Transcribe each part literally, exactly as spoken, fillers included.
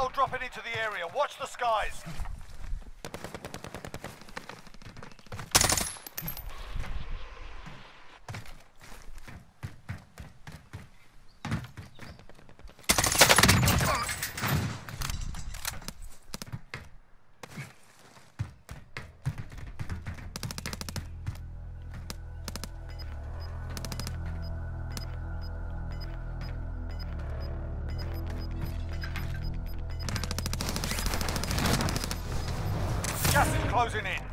Hostile dropping into the area. Watch the skies. Gas is closing in.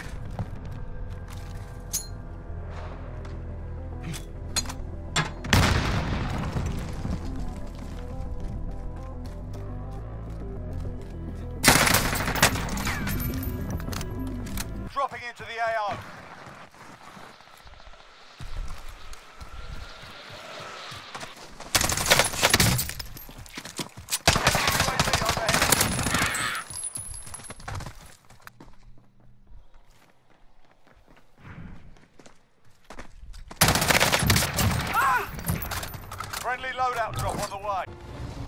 Dropping into the A O. Friendly loadout drop on the way.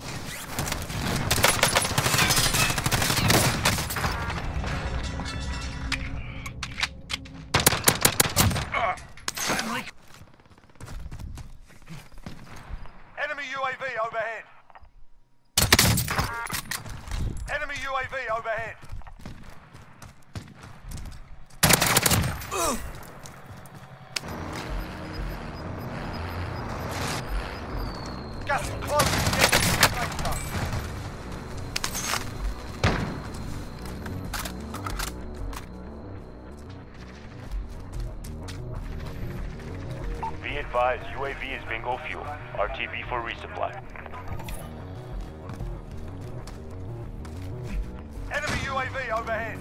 Enemy U A V overhead. Enemy U A V overhead. Ugh. Gas is closing. Get to the safe zone. Be advised, U A V is bingo fuel. R T B for resupply. Enemy U A V overhead.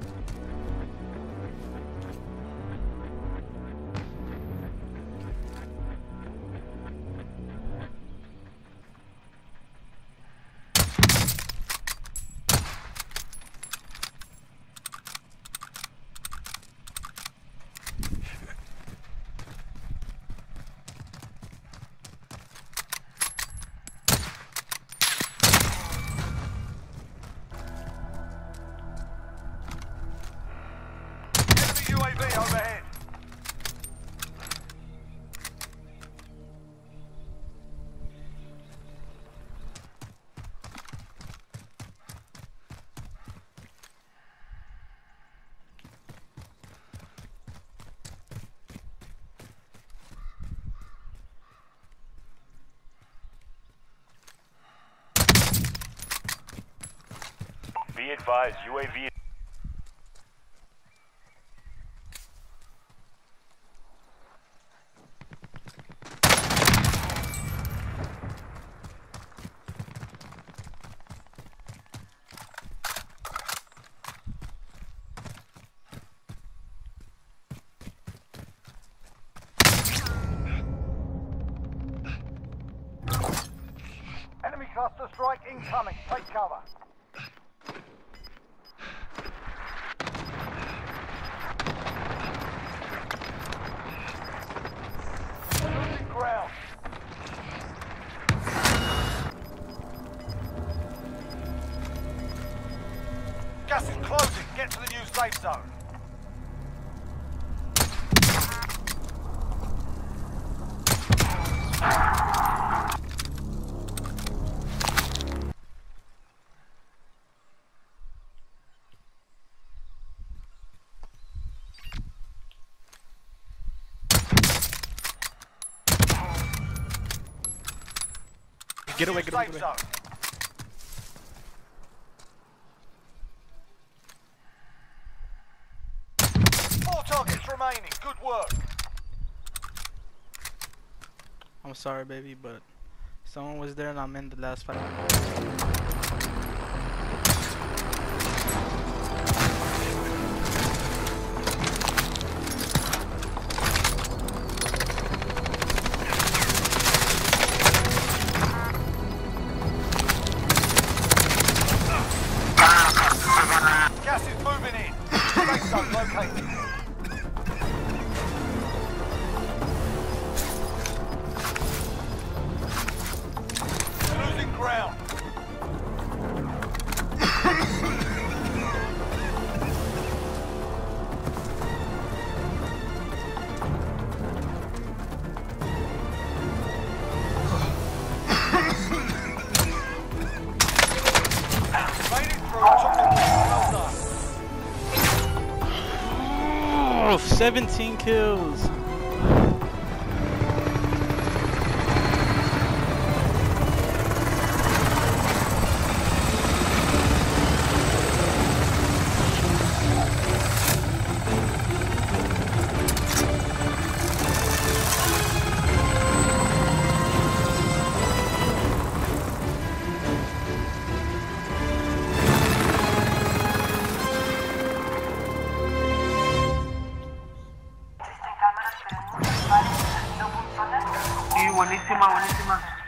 U A V overhead. Be advised, U A V. Enemy cluster strike incoming. Take cover. Losing ground. Gas is closing. Get to the new safe zone. Get away, get away, Safe get away. zone. Four targets remaining. Good work. I'm sorry, baby, but someone was there and I'm in the last fight. Gas is moving in. Safe zone located. Losing ground. seventeen kills. Sí, buenísima, buenísima.